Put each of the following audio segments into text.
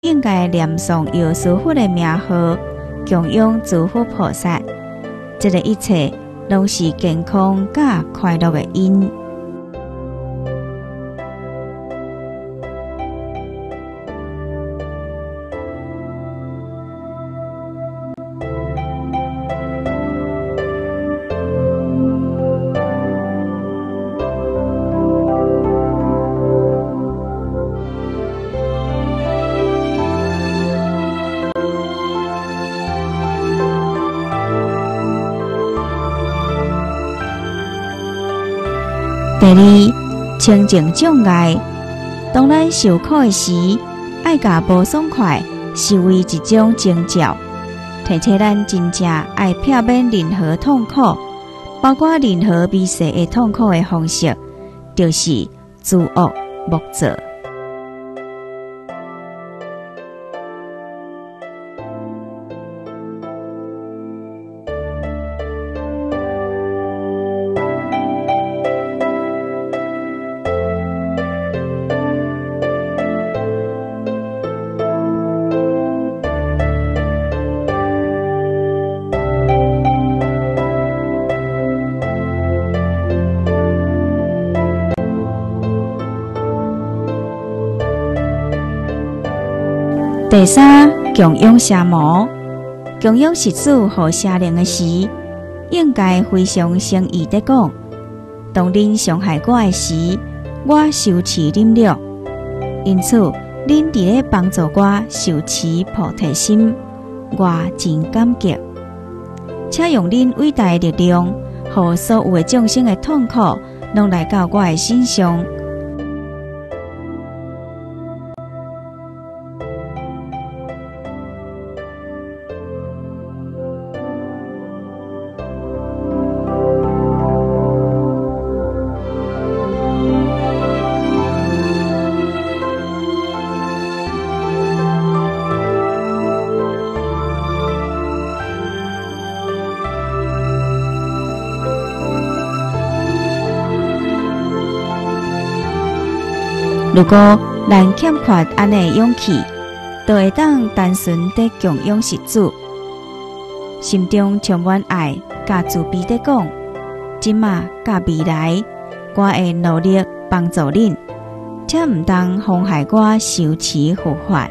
应该念诵药师佛的名号，供养诸佛菩萨。这个一切拢是健康甲快乐的因。第二，清净障碍。当咱受苦的时，爱甲无爽快视为一种征兆，提醒咱真正爱避免任何痛苦，包括任何微细的痛苦的方式，就是诸恶莫作。第三，供养邪魔。供养施主和邪灵的时，应该非常诚意地讲：当恁伤害我的时，我受持忍辱，因此恁伫咧帮助我受持菩提心，我真感激。请用恁伟大的力量，和所有的众生的痛苦，拢来到我的身上。如果咱欠缺安尼勇气，就会当单纯地供养施主，心中充满爱甲慈悲地讲：即马甲未来，我会努力帮助恁，且毋当妨害我受持佛法。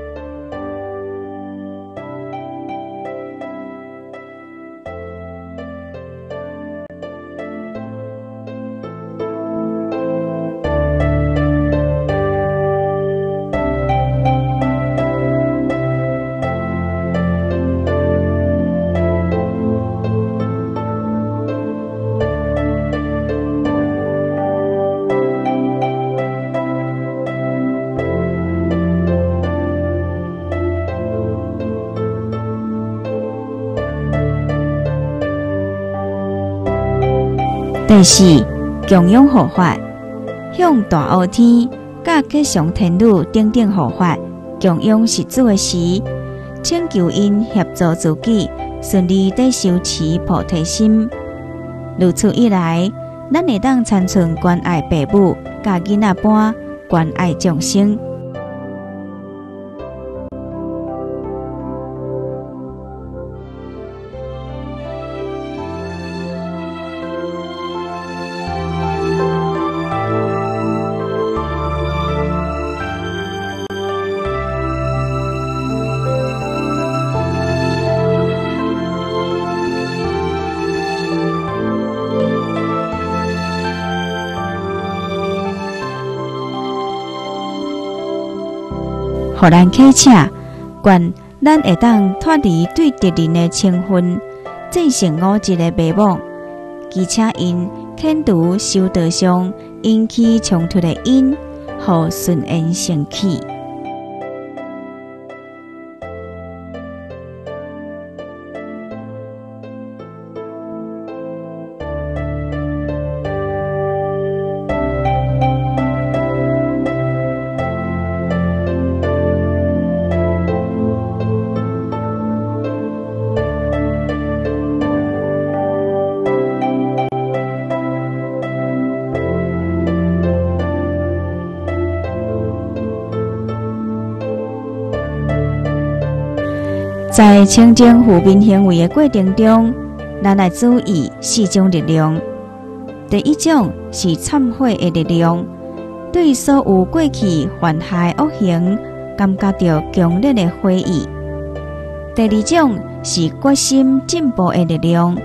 第四，供养护法，向大黑天、甲吉祥天女等等护法供养施主的时，请求因协助自己顺利地修持菩提心。如此一来，咱会当参像关爱父母、甲囡仔般关爱众生。互咱启请，愿咱会当脱离对敌人的情分，战胜恶疾的迷惘，而且因遣除修道上引起冲突的因，互顺延升起。 在清净负面行为的过程中，咱来注意4种力量。第一种是忏悔的力量，对所有过去犯下恶行，感觉到强烈的悔意。第二种是决心进步的力量。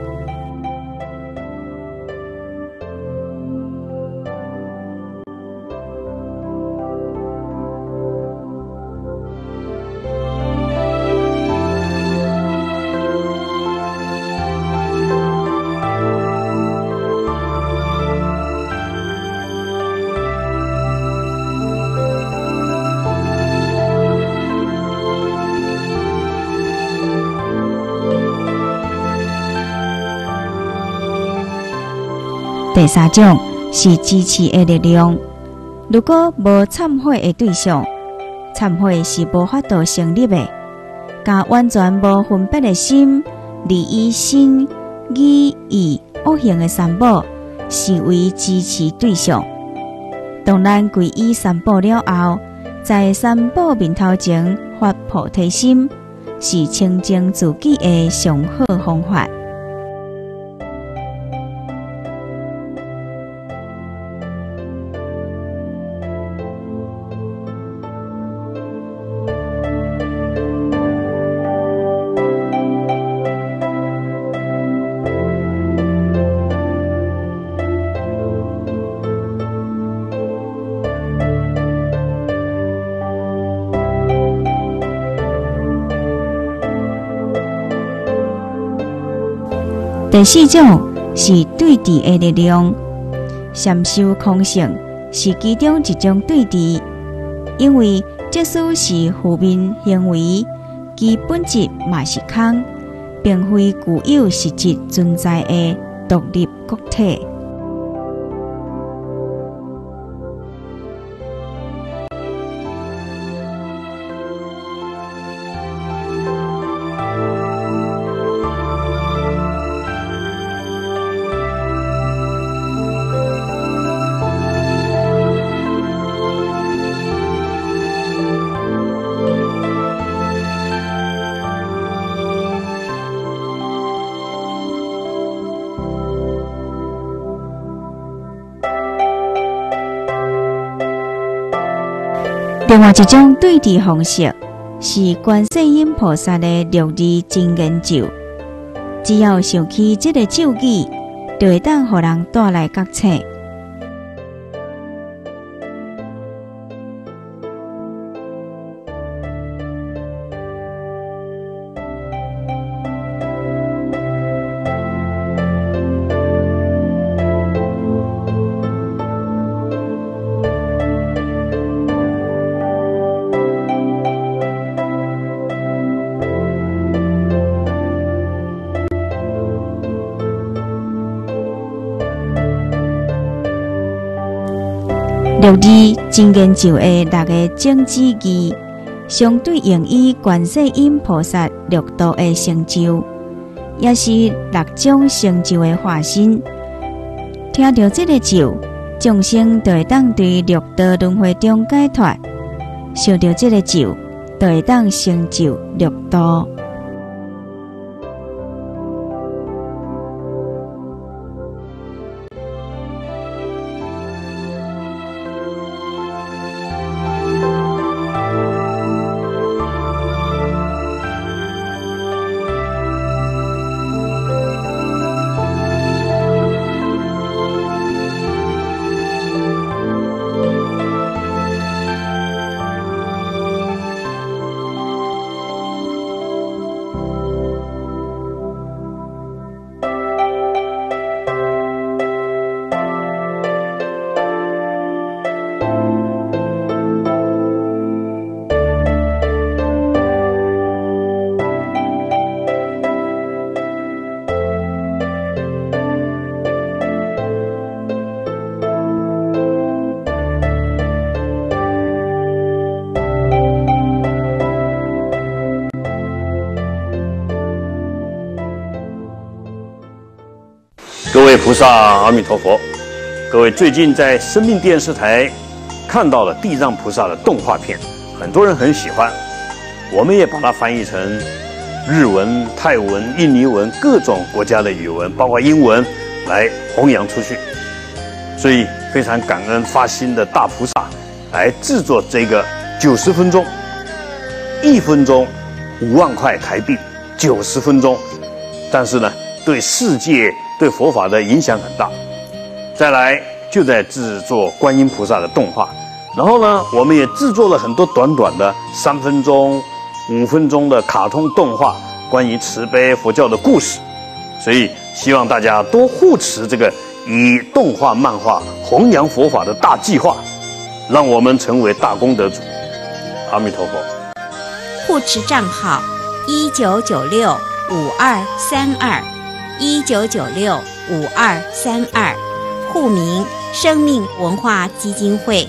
第三种是支持的力量。如果无忏悔的对象，忏悔是无法度成立的。甲完全无分别的心，利益身、意、意、恶行的三宝，视为支持对象。当咱皈依三宝了后，在三宝面头前发菩提心，是清净自己的上好方法。第四种是对治的力量。禅修空性是其中一种对治，因为即使是负面行为，其本质嘛是空，并非具有实质存在的独立个体。另外一种对治方式是观世音菩萨的6字真言咒，只要想起这个咒语，就会当予人带来觉醒。6字真言咒的6个种子字，相对应于观世音菩萨6度的成就，也是6种成就的化身。听到这个咒，众生就会当对6道轮回中解脱；想到这个咒，就会当成就6道。 各位菩萨，阿弥陀佛！各位最近在生命电视台看到了地藏菩萨的动画片，很多人很喜欢，我们也把它翻译成日文、泰文、印尼文各种国家的语文，包括英文，来弘扬出去。所以非常感恩发心的大菩萨来制作这个90分钟，1分钟5万块台币，90分钟，但是呢，对世界对佛法的影响很大。再来就在制作观音菩萨的动画，然后呢，我们也制作了很多短短的3分钟、5分钟的卡通动画，关于慈悲佛教的故事。所以希望大家多护持这个以动画、漫画弘扬佛法的大计划，让我们成为大功德主。阿弥陀佛。 护持账号1996-5232，1996-5232，户名生命文化基金会。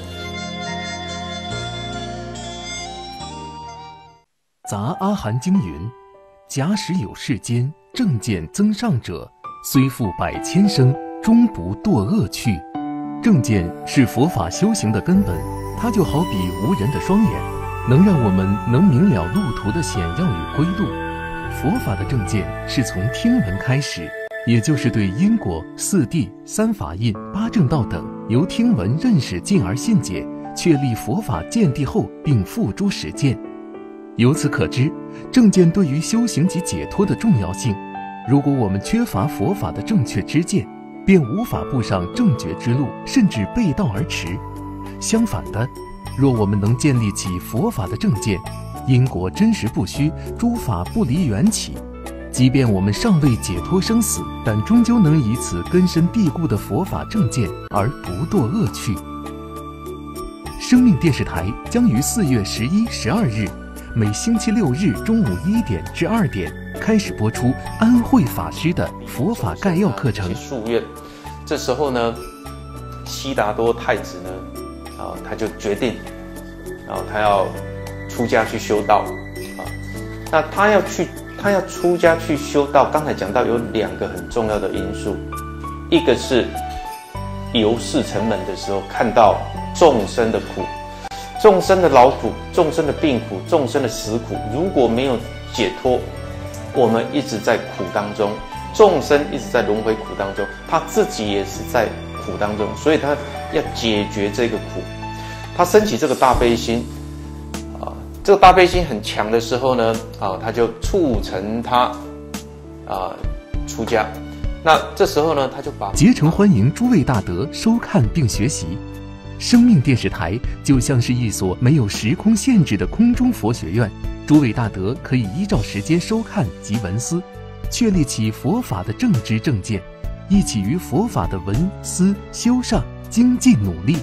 杂阿含经云：假使有世间正见增上者，虽复百千生，终不堕恶趣。正见是佛法修行的根本，它就好比无人的双眼，能让我们能明了路途的险要与归路。佛法的正见是从听闻开始，也就是对因果、四谛、三法印、八正道等由听闻认识进而信解，确立佛法见地后并付诸实践。由此可知，正见对于修行及解脱的重要性。如果我们缺乏佛法的正确知见，便无法步上正觉之路，甚至背道而驰。相反的，若我们能建立起佛法的正见，因果真实不虚，诸法不离缘起，即便我们尚未解脱生死，但终究能以此根深蒂固的佛法正见而不堕恶趣。生命电视台将于4月11、12日每星期6日中午1点至2点开始播出安慧法师的佛法概要课程。 夙愿，这时候呢，悉达多太子呢，他就决定，他要出家去修道，那他要出家去修道。刚才讲到有2个很重要的因素，一个是游视城门的时候看到众生的苦。众生的劳苦，众生的病苦，众生的死苦，如果没有解脱，我们一直在苦当中，众生一直在轮回苦当中，他自己也是在苦当中，所以他要解决这个苦，他升起这个大悲心，这个大悲心很强的时候呢，他就促成他出家。那这时候呢，他就把竭诚欢迎诸位大德收看并学习。生命电视台就像是一所没有时空限制的空中佛学院，诸位大德可以依照时间收看及闻思，确立起佛法的正知正见，一起于佛法的闻思修上精进努力。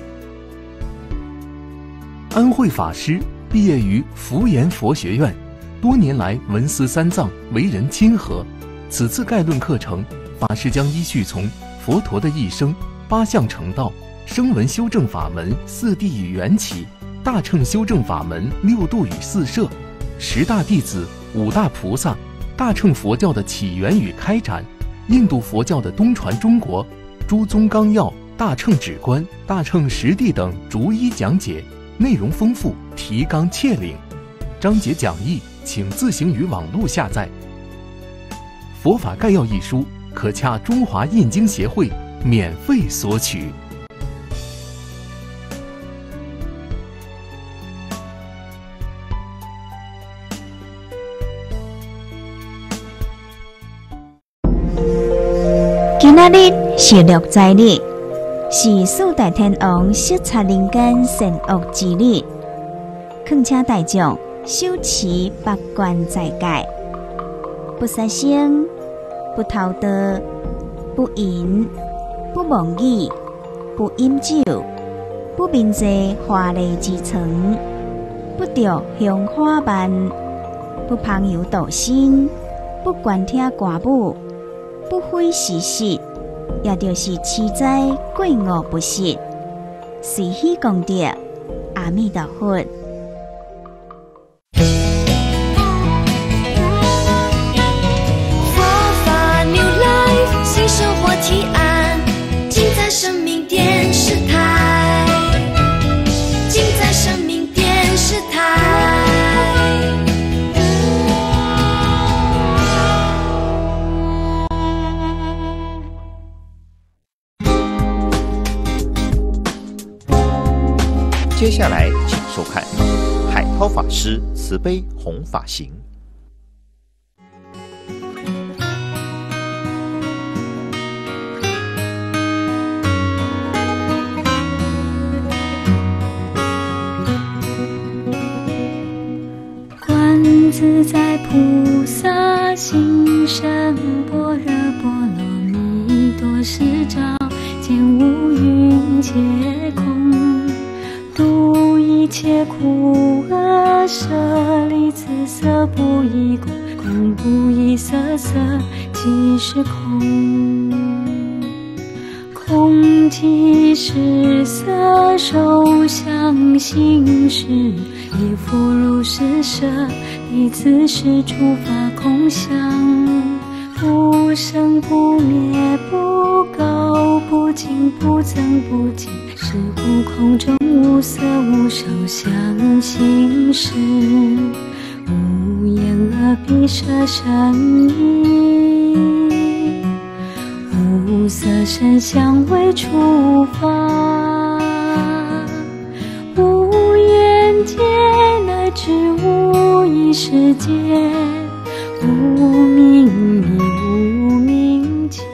安慧法师毕业于福研佛学院，多年来闻思三藏，为人亲和。此次概论课程，法师将依序从佛陀的一生、8相成道、声闻修正法门、4谛与缘起、大乘修正法门、6度与4摄、10大弟子、5大菩萨、大乘佛教的起源与开展、印度佛教的东传中国、诸宗纲要、大乘止观、大乘实地等逐一讲解，内容丰富，提纲挈领。章节讲义请自行于网络下载。佛法概要一书可洽中华印经协会免费索取。 今仔日是6斋日，是4大天王视察人间善恶之日，恳请大众修持8关斋戒，不杀生，不偷盗，不淫，不妄语，不饮酒，不眠坐华丽之床，不着香花蔓，不旁游道心，不观听歌舞，不毁事实，也就是持斋过午不食，随喜功德。阿弥陀佛。 佛法 New Life 新生活提案，尽在生命电视台，尽在生命电视台。 下来，请收看海涛法师慈悲弘法行。 观自在菩萨行深般若波罗蜜多时照，见五蕴皆空，度一切苦厄，舍利子色不异空，空不异色，色即是空。空即是色，受想行识，亦复如是舍，彼此是诸法空相，不生不灭，不垢不净，不增不减，是故空中无色无受想行识，无眼耳鼻舌身意，无色声香味触法，无眼界乃至无意识界，无明亦无明尽。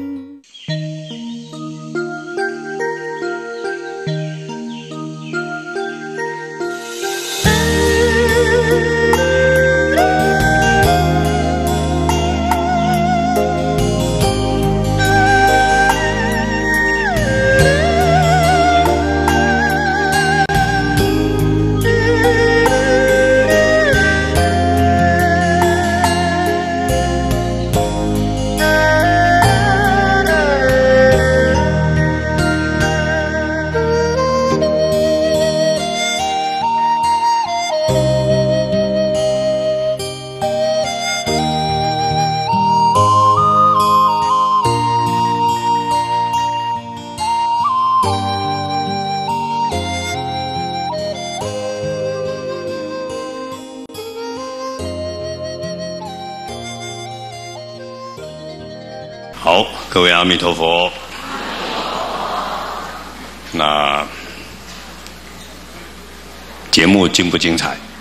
好，各位阿弥陀佛。那节目精不精彩？